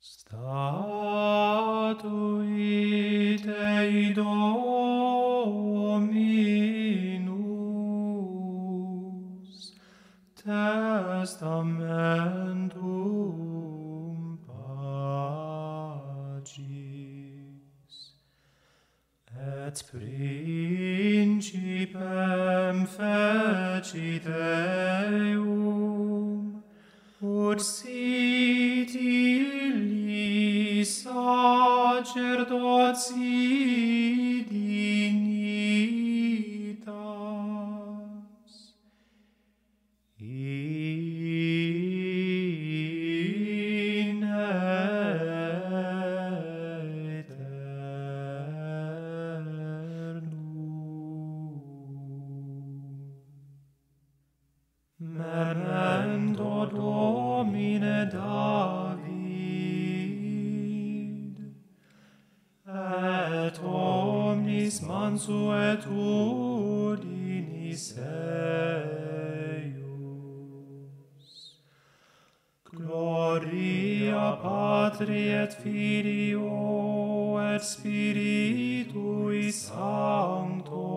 Statuit ei Dominus testamentum pagis, et principem fecit eum, ut sit illi sacerdotii dignitas, in aeternum. Memento Domine David, et omnis mansuetudinis eius. Gloria Patri et Filio et Spiritui Sancto,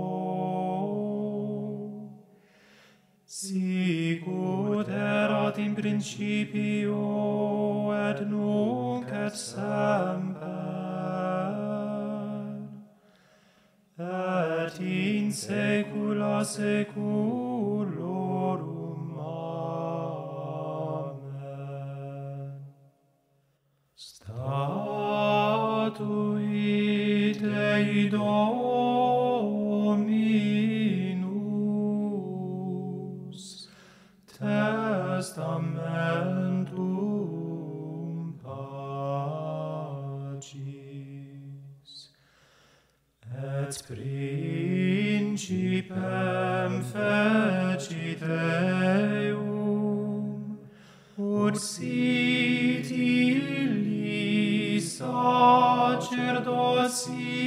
sicut erat in principio et nunc et semper, et in saecula saeculorum. Amen. Statuit ei Dominus testamentum pagis, et principem fecit eum, ut sit illi sacerdotii